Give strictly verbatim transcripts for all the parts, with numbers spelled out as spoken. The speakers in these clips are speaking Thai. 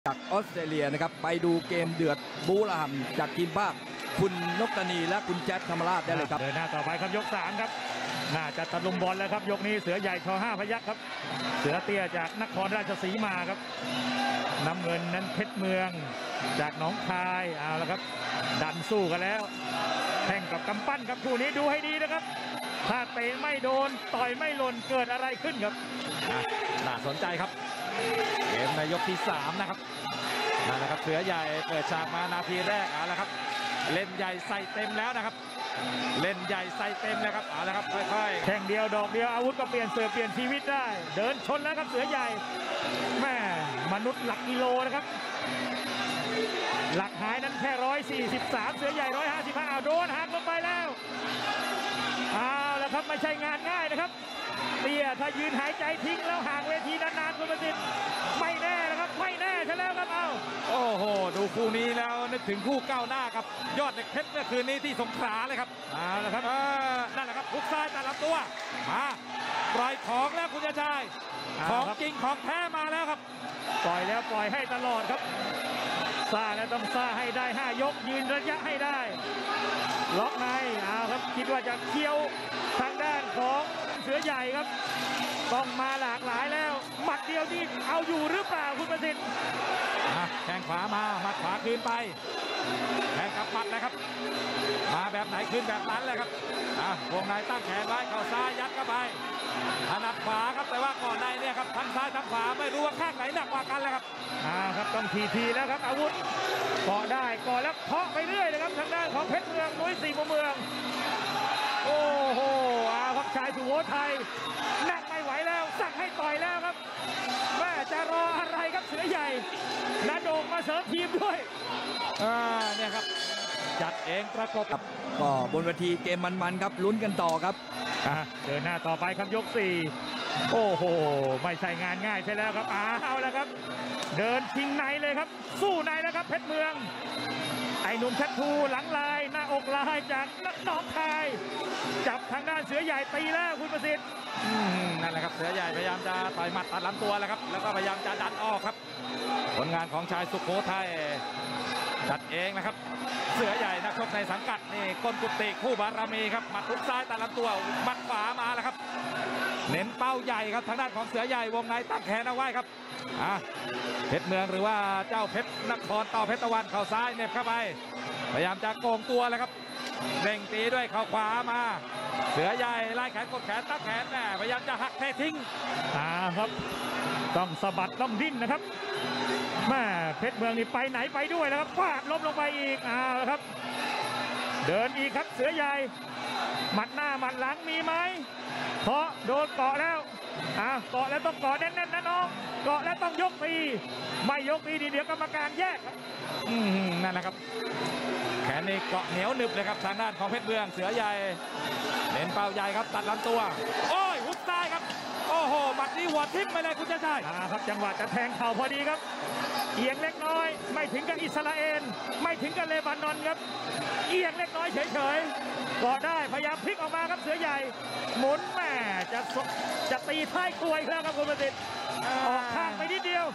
จากออสเตรเลียนะครับไปดูเกมเดือดบูรหัมจากทีมภาคคุณนกตนีและคุณแจ๊ดธรรมราชได้เลยครับเดินหน้าต่อไปครับยกสามครับน่าจะตะลุมบอลแล้วครับยกนี้เสือใหญ่ชอห้าพยัคฆ์ครับเสือเตี้ยจากนครราชสีมาครับน้ำเงินนั้นเพชรเมืองจากหนองคายเอาละครับดันสู้กันแล้วแข่งกับกำปั้นครับคู่นี้ดูให้ดีนะครับถ้าเตะไม่โดนต่อยไม่หล่นเกิดอะไรขึ้นครับน่าสนใจครับเกมในยกที่สามนะครับนั่นแหละครับเสือใหญ่เปิดฉากมานาทีแรกเอาละครับเล่นใหญ่ใส่เต็มแล้วนะครับเล่นใหญ่ใส่เต็มแล้วครับเอาละครับค่อยๆแข่งเดียวดอกเดียวอาวุธก็เปลี่ยนเสือเปลี่ยนชีวิตได้เดินชนแล้วครับเสือใหญ่แม่มนุษย์หลักกิโลนะครับหลักหายนั้นแค่ร้อยสี่สิบสามเสือใหญ่ร้อยห้าสิบห้าเอาโดนหักลงไปแล้วเอาละครับไม่ใช่งานง่ายนะครับเตี้ยถ้ายืนหายใจทิ้งแล้วห่างเวทีนานๆคุณประสิทธิ์ไม่แน่นะครับไม่แน่ใช่แล้วครับเอาโอ้โหดูคู่นี้แล้วนึกถึงคู่ก้าวหน้าครับยอดเด็กเพชรเมื่อคืนนี้ที่สงขลาเลยครับเอาละครับนั่นแหละครับหุกซ้ายแต่ลำตัวมาปล่อยของแล้วคุณชายของจริงของแท้มาแล้วครับปล่อยแล้วปล่อยให้ตลอดครับซ่าแล้วต้องซ่าให้ได้ห้ายกยืนระยะให้ได้ล็อกในเอาครับคิดว่าจะเคี้ยวทางด้านของเสือใหญ่ครับต้องมาหลากหลายแล้วหมัดเดียวนี่เอาอยู่หรือเปล่าคุณประสิทธิ์แข้งขวามาหมัดขวาคืนไปแข้งกับหมัดนะครับมาแบบไหนคืนแบบนั้นเลยครับวงในตั้งแขนไว้เข่าซ้ายยัดเข้าไปถนัดขวาครับแต่ว่าก่อนในเนี่ยครับทั้งซ้ายทั้งขวาไม่รู้ว่าข้างไหนหนักกว่ากันเลยครับอ่าครับต้องทีทีแล้วครับอาวุธเกาะได้เกาะแล้วเคาะไปเรื่อยนะครับทางด้านของเพชรเมืองนุ้ยสี่มุมเมืองโอ้โหอาครับชายสุโขทัยนั่งไม่ไหวแล้วสั่งให้ต่อยแล้วครับแม่จะรออะไรครับเสือใหญ่นาโดงมาเสริมทีมด้วยอ่าเนี่ยครับจัดเองประกบครับก็บนเวทีเกมมันๆครับลุ้นกันต่อครับเดินหน้าต่อไปครับยกสี่โอ้โหไม่ใช่งานง่ายใช่แล้วครับเอาแล้วครับเดินชิงในเลยครับสู้ในแล้วครับเพชรเมืองไอ้หนุ่มแทททูหลังลายหน้าอกลายจากนักหนองคายจับทางด้านเสือใหญ่ตีแล้วคุณประสิทธิ์นั่นแหละครับเสือใหญ่พยายามจะต่อยหมัดตัดลำตัวแล้วครับแล้วก็พยายามจะดันออกครับผลงานของชายสุโขทัยจัดเองนะครับเสือใหญ่นักชกในสังกัดนี่ก้นกุฏิคู่บารมีครับหมัดทุกซ้ายตัดลำตัวหมัดขวามาแล้วครับเน้นเป้าใหญ่ครับทางด้านของเสือใหญ่วงในตั้งแขนเอาไว้ครับเพชรเมืองหรือว่าเจ้าเพชรนครต่อเพชรตะวันเข่าซ้ายเน็บเข้าไปพยายามจะโกงตัวเลยครับเร่งตีด้วยเข่าขวามาเสือใหญ่ไล่แขนกดแขนตั้งแขนแน่พยายามจะหักเททิ้งอ่าครับต้องสะบัดต้องดิ้นนะครับแม่เพชรเมืองนี่ไปไหนไปด้วยนะครับฟาดล้มลงไปอีกอ่าครับเดินอีกครับเสือใหญ่หมัดหน้าหมัดหลังมีไหมเพราะโดนเกาะแล้วอ่าเกาะแล้วต้องเกาะแน่นๆนะน้องเกาะแล้วต้องยกตีไม่ยกตีดีเดี๋ยวกรรมการแยกครับอืมนั่นแหละครับแขนนี่เกาะเหนียวหนึบเลยครับทางด้านของเพชรเมืองเสือใหญ่เน้นเป้าใหญ่ครับตัดลำตัวโอ้ยหุบซ้ายครับโอ้โหหมัดนี้หัวทิ้งไปเลยคุณชายอ่าครับจังหวะจะแทงเข่าพอดีครับเอียงเล็กน้อยไม่ถึงกับอิสราเอลไม่ถึงกับเลบานอนครับเอียงเล็กน้อยเฉยๆก็ได้พยายามพลิกออกมาครับเสือใหญ่หมุนแม่จะจะตีท้ายครัวอีกแล้วครับคุณประสิทธิ์ออกข้างไปนิดเดียว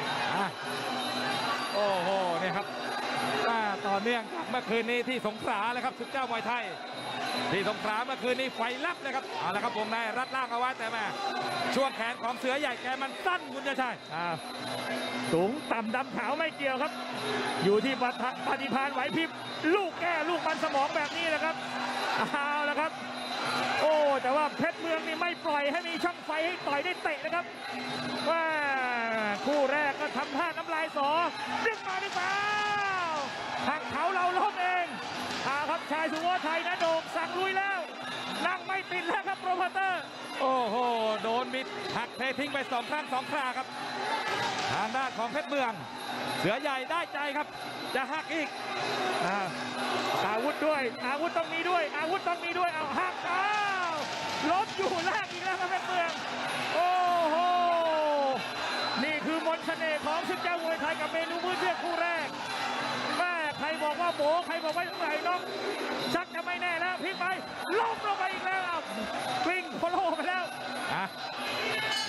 โอ้โหเนี่ยครับต่อเนื่องเมื่อคืนนี้ที่สงขลาเลยครับศึกเจ้ามวยไทยที่สงขลาเมื่อคืนนี้ไฟลับเลยครับเอาละครับวงในรัดล่างเอาไว้แต่แม่ช่วงแขนของเสือใหญ่แกมันสั้นคุณชัยสูงต่ำดำขาวไม่เกี่ยวครับอยู่ที่ปฏิภาณไหวพริบลูกแก้ลูกมันสมองแบบนี้แหละครับเอาละครับโอ้แต่ว่าเพชรเมืองนี่ไม่ปล่อยให้มีช่องไฟให้ต่อยได้เตะนะครับว่าคู่แรกก็ทำท่าน้ำลายสอดึงมาดึงมาหักเขาเราล้มเองอาครับชายสุโขทัยนะโด่งสั่งลุยแล้วนั่งไม่ติดแล้วครับโปรโมเตอร์โอ้โหโดนมิดหักเททิ้งไปสองครั้งสองคราครับทางด้านของเพชรเมืองเสือใหญ่ได้ใจครับจะหักอีกอาวุธด้วยอาวุธต้องมีด้วยอาวุธต้องมีด้วยเอาหักอ้าวล้มอยู่ล่างอีกแล้วครับเพชรเมืองโอ้โหนี่คือมนต์เสน่ห์ของศึกเจ้ามวยไทยกับเมนูมื้อเที่ยงคู่แรกแม่ใครบอกว่าโบใครบอกว่าไหนน้องชักจะไม่แน่แล้วพลิกไปล้มลงไปอีกแล้ววิ่งโคโลไปแล้ว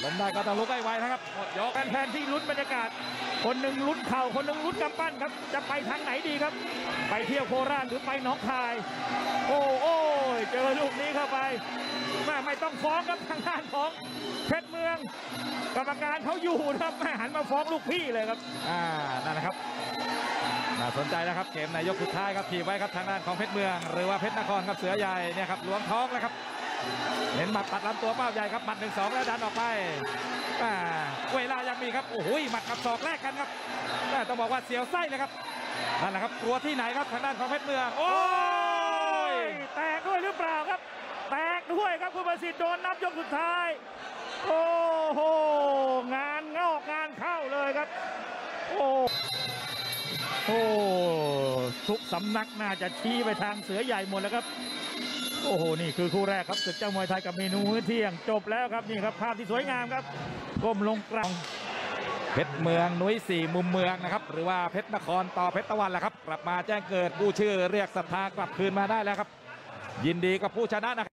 ล้มได้ก็ต้องลุกให้ไวนะครับหมดยกแฟนๆที่ลุ้นบรรยากาศคนหนึ่งลุ้นเข่าคนหนึ่งลุ้นกำปั้นครับจะไปทางไหนดีครับไปเที่ยวโคราชหรือไปหนองคายโอ้โอ้ยเจอลูกนี้เข้าไปแม่ไม่ต้องฟ้องครับทางด้านของเพชรเมืองกรรมการเขาอยู่นะครับแม่หันมาฟ้องลูกพี่เลยครับอ่านั่นนะครับน่าสนใจนะครับเกมในยกสุดท้ายครับถีบไว้ครับทางด้านของเพชรเมืองหรือว่าเพชรนครครับเสือใหญ่เนี่ยครับล้วงท้องแล้วครับเห็นหมัดตัดลำตัวเป้าใหญ่ครับหมัดหนึ่งสองแล้วดันออกไปอ่าเวลายังมีครับโอ้โหหมัดกับศอกแลกกันครับอ่าต้องบอกว่าเสียวไส้เลยครับนั่นแหละครับกลัวที่ไหนครับทางด้านของเพชรเมืองโอ้ยแตกด้วยหรือเปล่าครับแตกด้วยครับคุณประสิทธิ์โดนนับยกสุดท้ายโอ้โหงานงอกงานเข้าเลยครับโอ้โหทุกสำนักน่าจะชี้ไปทางเสือใหญ่หมดแล้วครับโอ้โหนี่คือคู่แรกครับศึกเจ้ามวยไทยกับเมนูมื้อเที่ยงจบแล้วครับนี่ครับภาพที่สวยงามครับก้มลงกลางเพชรเมืองนุ้ยสี่มุมเมืองนะครับหรือว่าเพชรนครต่อเพชรตะวันแหละครับกลับมาแจ้งเกิดผู้ชื่อเรียกศรัทธากลับคืนมาได้แล้วครับยินดีกับผู้ชนะนะครับ